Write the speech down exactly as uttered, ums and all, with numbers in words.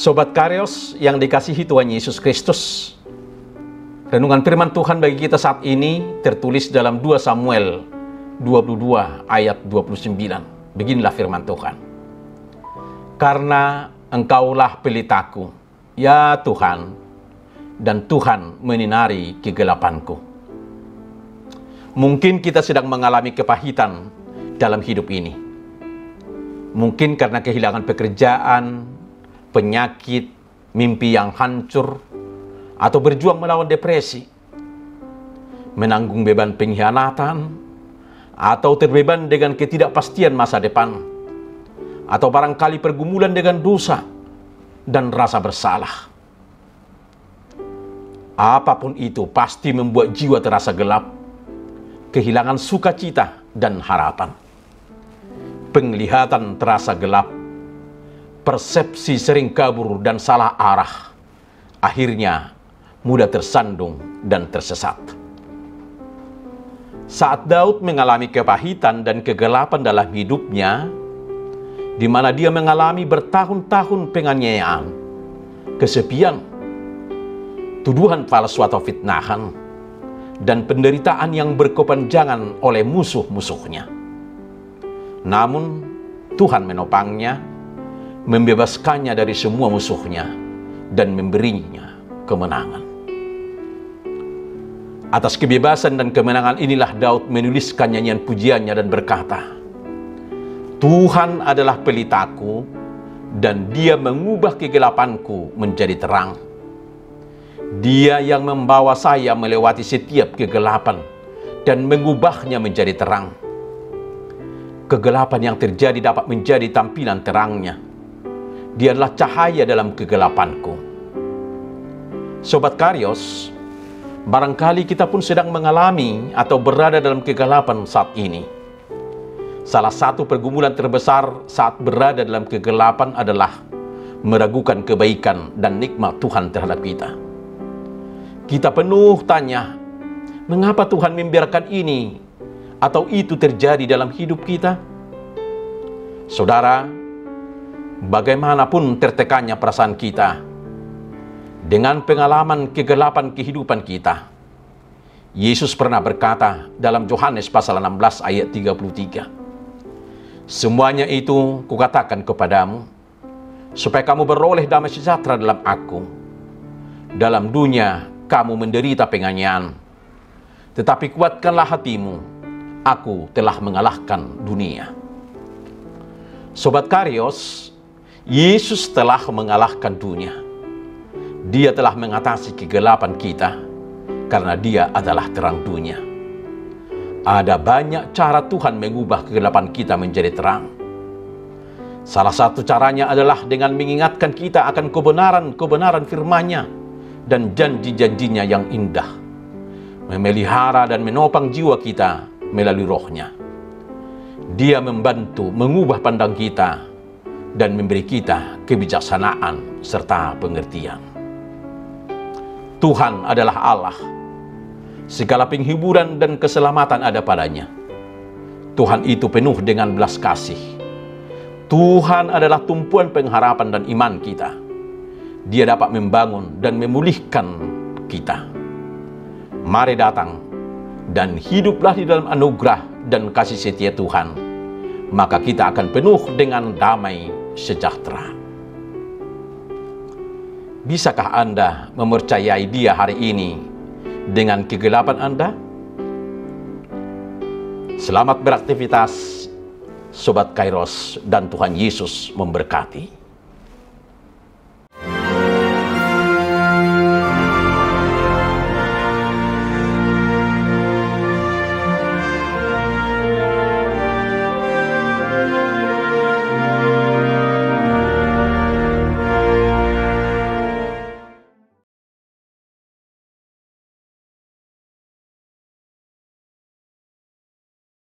Sobat Karyos yang dikasihi Tuhan Yesus Kristus, renungan firman Tuhan bagi kita saat ini tertulis dalam dua Samuel dua puluh dua ayat dua puluh sembilan. Beginilah firman Tuhan. Karena Engkaulah pelitaku, ya Tuhan, dan Tuhan menyinari kegelapanku. Mungkin kita sedang mengalami kepahitan dalam hidup ini. Mungkin karena kehilangan pekerjaan, penyakit, mimpi yang hancur, atau berjuang melawan depresi, menanggung beban pengkhianatan, atau terbeban dengan ketidakpastian masa depan, atau barangkali pergumulan dengan dosa dan rasa bersalah. Apapun itu pasti membuat jiwa terasa gelap, kehilangan sukacita dan harapan. Penglihatan terasa gelap, persepsi sering kabur dan salah arah, akhirnya mudah tersandung dan tersesat. Saat Daud mengalami kepahitan dan kegelapan dalam hidupnya, di mana dia mengalami bertahun-tahun penganiayaan, kesepian, tuduhan palsu atau fitnahan, dan penderitaan yang berkepanjangan oleh musuh-musuhnya. Namun Tuhan menopangnya, membebaskannya dari semua musuhnya, dan memberinya kemenangan. Atas kebebasan dan kemenangan inilah Daud menuliskan nyanyian pujiannya dan berkata, Tuhan adalah pelitaku, dan Dia mengubah kegelapanku menjadi terang. Dia yang membawa saya melewati setiap kegelapan dan mengubahnya menjadi terang. Kegelapan yang terjadi dapat menjadi tampilan terangnya. Dia adalah cahaya dalam kegelapanku. Sobat Karyos, barangkali kita pun sedang mengalami atau berada dalam kegelapan saat ini. Salah satu pergumulan terbesar saat berada dalam kegelapan adalah meragukan kebaikan dan nikmat Tuhan terhadap kita. Kita penuh tanya, mengapa Tuhan membiarkan ini atau itu terjadi dalam hidup kita? Saudara, bagaimanapun tertekannya perasaan kita, dengan pengalaman kegelapan kehidupan kita, Yesus pernah berkata dalam Yohanes pasal enam belas ayat tiga puluh tiga, semuanya itu kukatakan kepadamu, supaya kamu beroleh damai sejahtera dalam aku. Dalam dunia kamu menderita penganiayaan, tetapi kuatkanlah hatimu, aku telah mengalahkan dunia. Sobat Karyos, Yesus telah mengalahkan dunia. Dia telah mengatasi kegelapan kita, karena Dia adalah terang dunia. Ada banyak cara Tuhan mengubah kegelapan kita menjadi terang. Salah satu caranya adalah dengan mengingatkan kita akan kebenaran-kebenaran firman-Nya dan janji-janjinya yang indah, memelihara dan menopang jiwa kita melalui Roh-Nya. Dia membantu mengubah pandang kita dan memberi kita kebijaksanaan serta pengertian. Tuhan adalah Allah. Segala penghiburan dan keselamatan ada padanya. Tuhan itu penuh dengan belas kasih. Tuhan adalah tumpuan pengharapan dan iman kita. Dia dapat membangun dan memulihkan kita. Mari datang dan hiduplah di dalam anugerah dan kasih setia Tuhan, maka kita akan penuh dengan damai sejahtera. Bisakah Anda mempercayai Dia hari ini dengan kegelapan Anda? Selamat beraktivitas, Sobat Kairos, dan Tuhan Yesus memberkati.